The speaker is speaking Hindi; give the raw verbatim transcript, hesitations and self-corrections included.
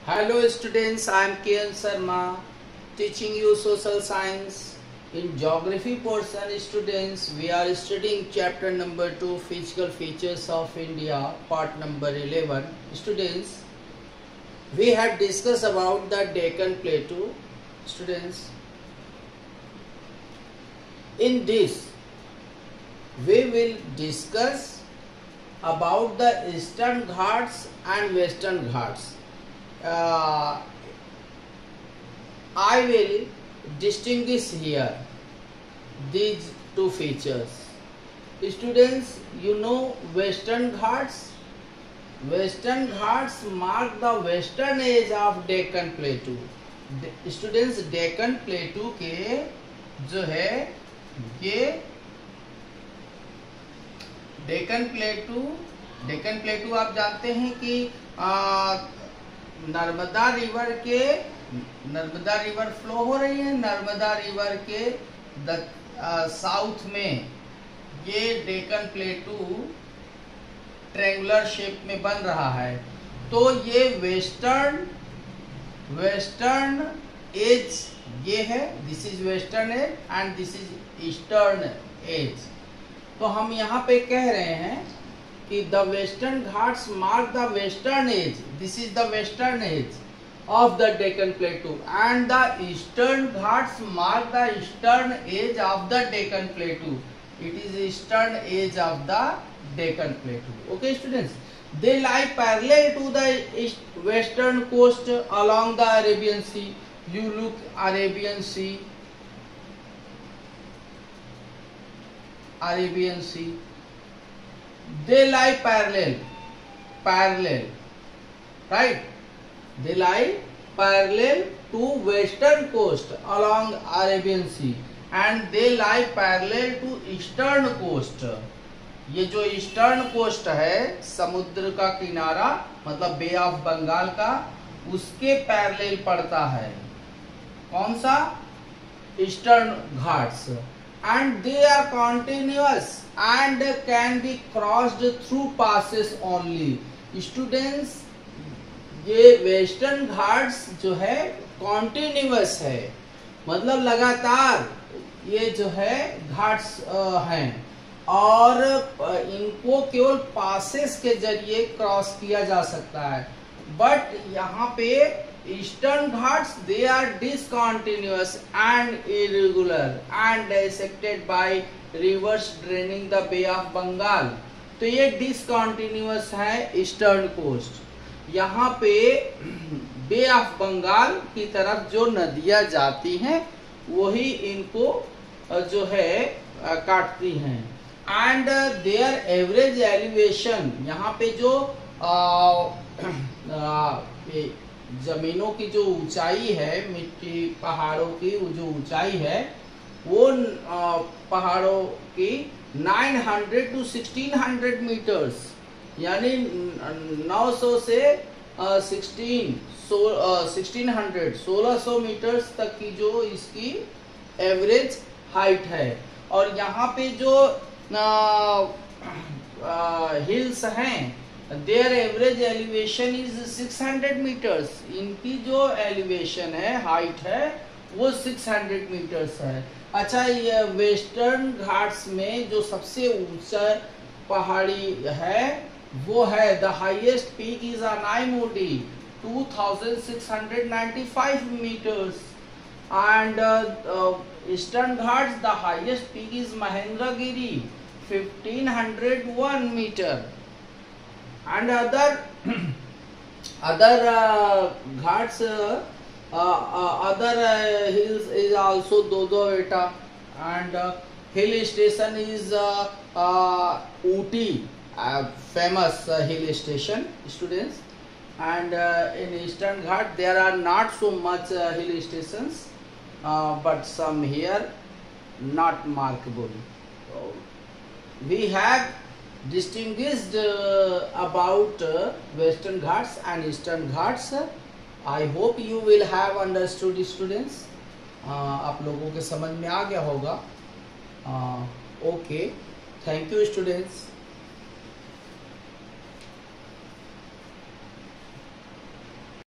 Hello students, I am K N Sharma teaching you social science. In geography portion students, we are studying chapter number two, physical features of India, part number eleven. Students, we have discussed about the Deccan Plateau. Students, in this we will discuss about the Eastern Ghats and Western Ghats. Uh, I will distinguish here these two features. Students, you know Western Ghats. Western Ghats mark the western edge of Deccan Plateau. De students, Deccan Plateau के जो है ये डेक्कन प्लेटू डेक्कन प्लेटू आप जानते हैं कि आ, नर्मदा रिवर के नर्मदा रिवर फ्लो हो रही है। नर्मदा रिवर के द आ, साउथ में ये डेक्कन प्लेटू ट्रायंगुलर शेप में बन रहा है। तो ये वेस्टर्न वेस्टर्न एज ये है, this is western edge and this is eastern edge. तो हम यहाँ पे कह रहे हैं कि the Western Ghats mark the western edge, this is the western edge of the Deccan plateau and the Eastern Ghats mark the eastern edge of the Deccan plateau, it is eastern edge of the Deccan plateau. Okay students, they lie parallel to the western coast along the Arabian C. You look Arabian Sea, Arabian Sea, they lie parallel, parallel, right? They lie parallel to western coast along Arabian Sea and they lie parallel to eastern coast. ये जो ईस्टर्न कोस्ट है, समुद्र का किनारा मतलब बे ऑफ बंगाल का, उसके पैरेलल पड़ता है कौन सा? Eastern Ghats. And they are continuous and can be crossed through passes only. Students, ये वेस्टर्न घाट्स जो है कॉन्टिन्यूअस है, मतलब लगातार ये जो है घाट्स हैं और इनको केवल पासेस के जरिए क्रॉस किया जा सकता है। बट यहाँ पे Eastern Ghats they are discontinuous and irregular and dissected by rivers draining the Bay of Bengal. तो ये डिसकंटिन्यूअस है ईस्टर्न कोस्ट। यहाँ पे बे ऑफ बंगाल की तरफ जो नदियां जाती हैं वही इनको जो है काटती हैं। एंड देयर एवरेज एलिवेशन, यहाँ पे जो आ, आ, जमीनों की जो ऊंचाई है, मिट्टी पहाड़ों की वो जो ऊंचाई है वो पहाड़ों की नौ सौ टू सोलह सौ मीटर्स, यानी नौ सौ से सोलह सौ मीटर्स तक की जो इसकी एवरेज हाइट है। और यहाँ पे जो हिल्स हैं देयर एवरेज एलिवेशन इज छह सौ मीटर्स, इनकी जो एलिवेशन है, हाइट है, वो छह सौ मीटर्स है। अच्छा, ये वेस्टर्न घाट्स में जो सबसे ऊंचा पहाड़ी है वो है the highest peak is Anaimudi two thousand six hundred ninety five metres and Eastern Ghats the highest peak is Mahendragiri fifteen hundred one metre and other other uh, ghats uh, uh, other uh, hills is also Dodoweta and uh, hill station is uh, uh, Ooty, uh, famous uh, hill station students, and uh, in Eastern Ghat there are not so much uh, hill stations uh, but some here not markable. So, we have distinguished uh, about uh, Western Ghats and Eastern Ghats. I hope you will have understood students. uh, आप लोगों के समझ में आ गया होगा। Okay, thank you students.